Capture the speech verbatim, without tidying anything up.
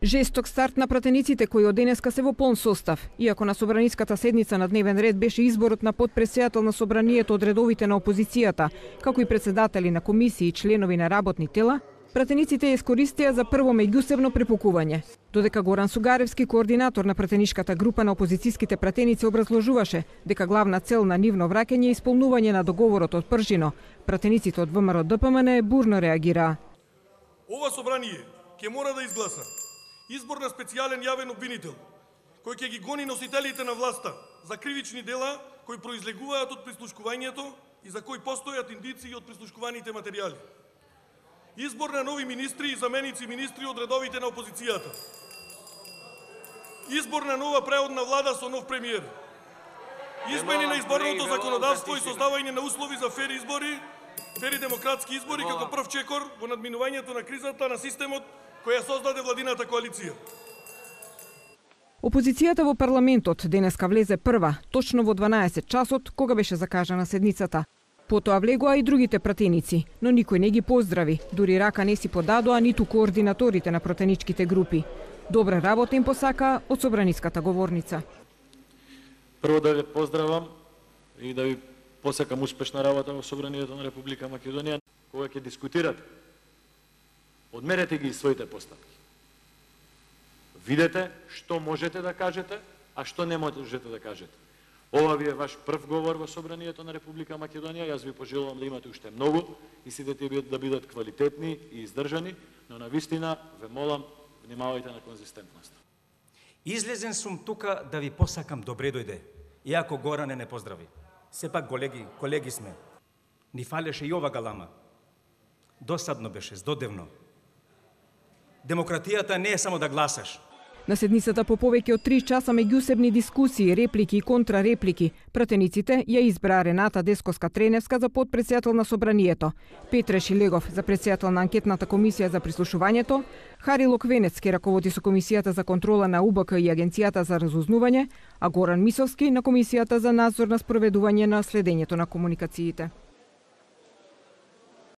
Жесток старт на пратениците кои од денеска се во полн состав. Иако на собраниската седница на дневен ред беше изборот на подпредседател на собранието од редовите на опозицијата, како и председатели на комисии и членови на работни тела, пратениците ја искористија за прво меѓусебно препукување. Додека Горан Сугаревски, координатор на пратенишката група на опозицијските пратеници, образложуваше дека главна цел на нивно враќање е исполнување на договорот од Пржино, пратениците од ВМРО Д П М Н бурно реагираа. Ова собрание ќе мора да изгласа избор на специјален јавен обвинител, кој ќе ги гони носителите на власта за кривични дела кои произлегуваат од прислушкувањето и за кои постојат индиции од прислушкуваните материјали. Избор на нови министри и заменици министри од редовите на опозицијата. Избор на нова преодна влада со нов премиер. Измени на изборното законодавство и создавање на услови за фер избори, фери демократски избори како прв чекор во надминувањето на кризата на системот која создаде владината коалиција. Опозицијата во парламентот денеска влезе прва, точно во дванаесет часот, кога беше закажана седницата. Потоа влегоа и другите пратеници, но никој не ги поздрави, дури рака не си подадоа ниту координаторите на пратеничките групи. Добра работа им посака од собраниската говорница. Прво да ве поздравам и да ви посакам успешна работа во Собранието на Република Македонија. Кога ќе дискутирате, одмерете ги своите постапки. Видете што можете да кажете, а што не можете да кажете. Ова ви е ваш прв говор во Собранието на Република Македонија. Јас ви пожелувам да имате уште многу и сите да бидат квалитетни и издржани, но навистина ве молам, внимавајте на конзистентност. Излезен сум тука да ви посакам добре дојде, иако Горане не поздрави. Сепак колеги, колеги сме. Ни фалеше и ова галама. Досадно беше, здодевно. Демократијата не е само да гласаш. На седницата по повеќе од три часа меѓусебни дискусии, реплики и контрареплики, пратениците ја избраа Рената Десковска-Треневска за подпредседател на собранието, Петре Шилегов за председател на анкетната комисија за прислушувањето, Хари Локвенец ке раководи со комисијата за контрола на У Б К и агенцијата за разузнување, а Горан Мисовски на комисијата за надзор на спроведување на следењето на комуникациите.